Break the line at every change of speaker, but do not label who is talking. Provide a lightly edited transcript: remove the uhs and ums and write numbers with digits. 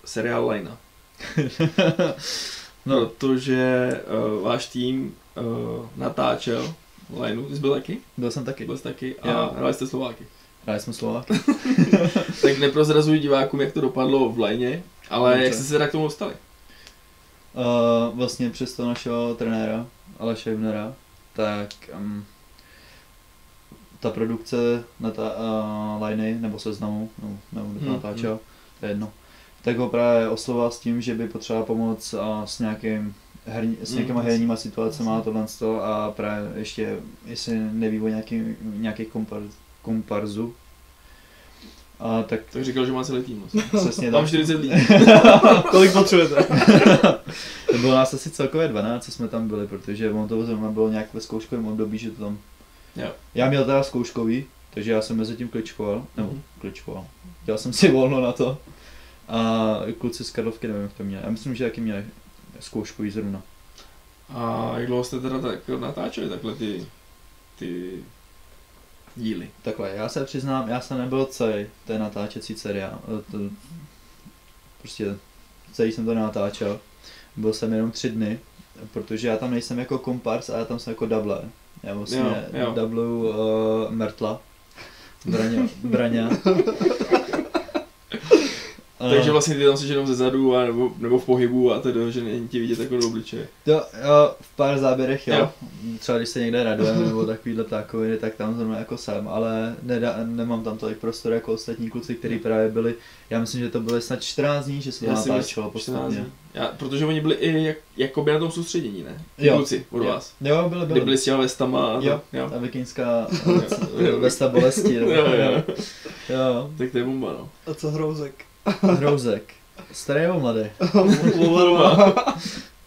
seriál Lajna. No. Protože váš tým natáčel Lajnu. Ty jsi byl taky?
Byl jsem taky.
Byl jsi taky a hráli jste Slováky.
Hráli jsme Slováky.
Tak neprozrazuj divákům, jak to dopadlo v Lajně, ale dobře. Jak jste se teda k tomu dostali?
Vlastně přes toho našeho trenéra, Aleše Hübnera, tak ta produkce Lajny, nebo Seznamu, nebo kdo to natáčel, to je jedno, tak ho právě oslovoval s tím, že by potřeboval pomoct s nějakýma herníma situacemi a tohle a právě ještě, jestli neví o nějakých komparzů. A tak
říkal, že má celý tým.
Přesně
mám 40 lidí.
Kolik potřebujete? Bylo nás asi celkově 12, co jsme tam byli, protože on to zrovna bylo nějak ve zkouškovém období, že to tam...
Jo.
Já měl teda zkouškový, takže já jsem mezi tím kličkoval. Dělal jsem si volno na to. A kluci z Karlovky nevím, jak to měli. Já myslím, že taky měli zkouškový zrovna.
A jak dlouho jste teda natáčeli takhle ty díly?
Takhle, já se přiznám, já jsem nebyl celý té natáčecí seriál. Prostě celý jsem to natáčel. Byl jsem jenom 3 dny, protože já tam nejsem jako kompars, a já tam jsem jako doubler. Já vlastně doubluju Mrtla, Braňa.
Takže vlastně ty tam jsi jenom ze zadu nebo v pohybu a tedy, že není ti vidět jako do obličeje.
Jo, v pár záběrech jo. Třeba když se někde radujeme nebo takovýhle ptákoviny, tak tam zrovna jako jsem, ale nemám tam tolik prostor jako ostatní kluci, kteří právě byli, já myslím, že to byly snad 14 dní, že se to natáčelo postupně.
Protože oni byli i jakoby na tom soustředění, ne?
Jo.
Kluci od vás.
Jo, byli.
Kdy byli s těma vestama a
jo. A vikinská vesta bolesti. Jo.
Tak to je bomba, no.
A co Hrouzek?
Hrouzek. Starý nebo mladý?